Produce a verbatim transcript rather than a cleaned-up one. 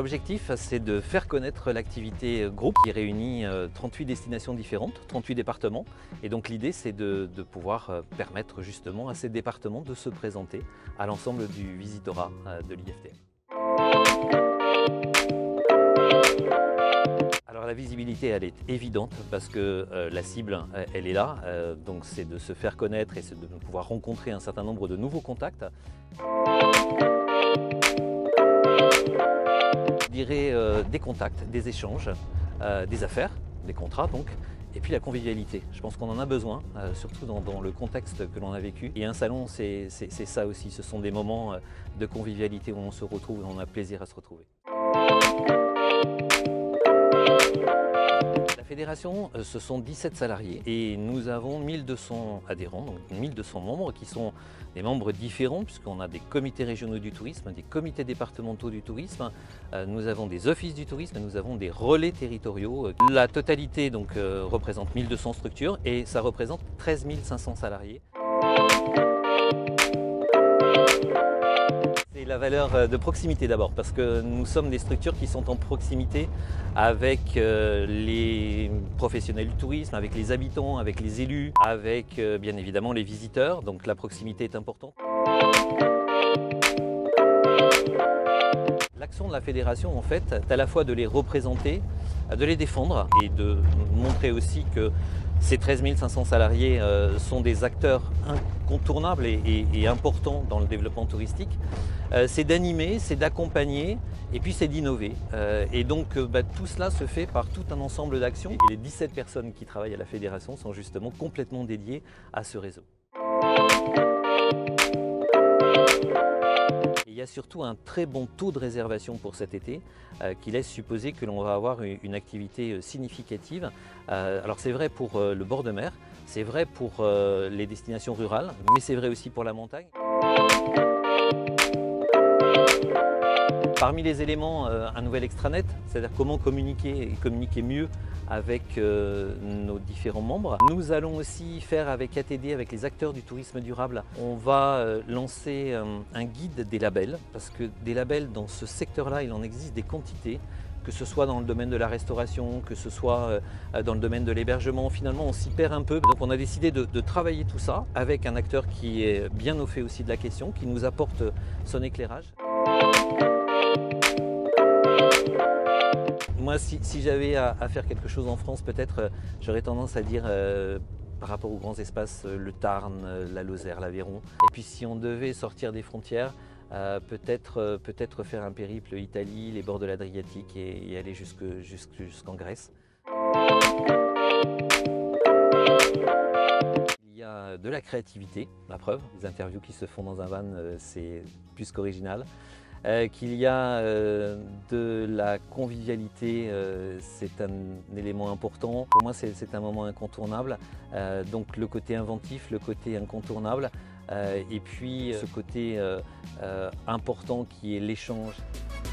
L'objectif, c'est de faire connaître l'activité groupe qui réunit trente-huit destinations différentes, trente-huit départements. Et donc l'idée, c'est de, de pouvoir permettre justement à ces départements de se présenter à l'ensemble du visitorat de l'I F T M. Alors la visibilité, elle est évidente parce que euh, la cible, elle est là. Euh, donc c'est de se faire connaître et de pouvoir rencontrer un certain nombre de nouveaux contacts. Je dirais euh, des contacts, des échanges, euh, des affaires, des contrats donc, et puis la convivialité. Je pense qu'on en a besoin, euh, surtout dans, dans le contexte que l'on a vécu. Et un salon, c'est ça aussi, ce sont des moments de convivialité où on se retrouve et on a plaisir à se retrouver. La fédération, ce sont dix-sept salariés et nous avons mille deux cents adhérents, donc mille deux cents membres qui sont des membres différents puisqu'on a des comités régionaux du tourisme, des comités départementaux du tourisme, nous avons des offices du tourisme, nous avons des relais territoriaux. La totalité donc, euh, représente mille deux cents structures et ça représente treize mille cinq cents salariés. C'est la valeur de proximité d'abord, parce que nous sommes des structures qui sont en proximité avec les professionnels du tourisme, avec les habitants, avec les élus, avec bien évidemment les visiteurs, donc la proximité est importante. L'action de la fédération, en fait, est à la fois de les représenter, de les défendre et de montrer aussi que ces treize mille cinq cents salariés euh, sont des acteurs incontournables et, et, et importants dans le développement touristique. Euh, c'est d'animer, c'est d'accompagner et puis c'est d'innover. Euh, et donc euh, bah, tout cela se fait par tout un ensemble d'actions. Et les dix-sept personnes qui travaillent à la fédération sont justement complètement dédiées à ce réseau. Il y a surtout un très bon taux de réservation pour cet été euh, qui laisse supposer que l'on va avoir une, une activité significative. Euh, alors c'est vrai pour euh, le bord de mer, c'est vrai pour euh, les destinations rurales, mais c'est vrai aussi pour la montagne. Parmi les éléments, euh, un nouvel extranet, c'est-à-dire comment communiquer et communiquer mieux avec euh, nos différents membres. Nous allons aussi faire avec A T D, avec les acteurs du tourisme durable, on va euh, lancer euh, un guide des labels, parce que des labels dans ce secteur-là, il en existe des quantités, que ce soit dans le domaine de la restauration, que ce soit euh, dans le domaine de l'hébergement. Finalement, on s'y perd un peu. Donc on a décidé de, de travailler tout ça avec un acteur qui est bien au fait aussi de la question, qui nous apporte son éclairage. Moi, si, si j'avais à, à faire quelque chose en France, peut-être euh, j'aurais tendance à dire euh, par rapport aux grands espaces, euh, le Tarn, euh, la Lozère, l'Aveyron. Et puis si on devait sortir des frontières, euh, peut-être euh, peut-être faire un périple Italie, les bords de l'Adriatique et, et aller jusque, jusque, jusqu'en Grèce. Il y a de la créativité, la preuve. Les interviews qui se font dans un van, euh, c'est plus qu'original. Euh, qu'il y a euh, de la convivialité, euh, c'est un élément important. Pour moi, c'est un moment incontournable. Euh, donc le côté inventif, le côté incontournable, euh, et puis ce côté euh, euh, important qui est l'échange.